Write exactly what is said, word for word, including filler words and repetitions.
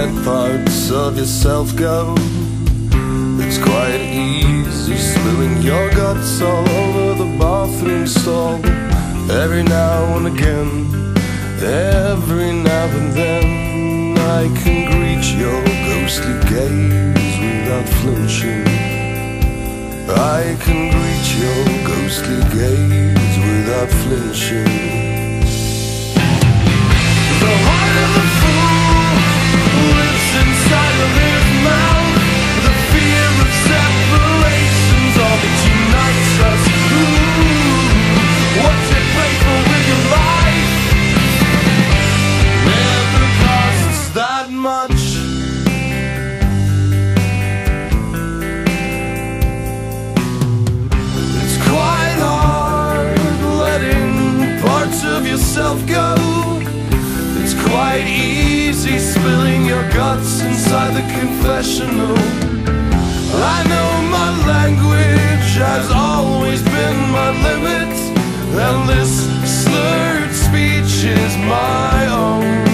let parts of yourself go. It's quite easy spilling your guts all over the bathroom stall. Every now and again, every now and then, I can greet your ghostly gaze without flinching. I can greet your ghostly gaze without flinching. The heart of a fool lives inside of his mouth. The fear of separation's all that unites us. Ooh, what's it pay for with your life? Never costs that much. It's quite hard letting parts of yourself go. It's quite easy spilling your guts inside the confessional. I know my language has always been my limit, and this slurred speech is my own.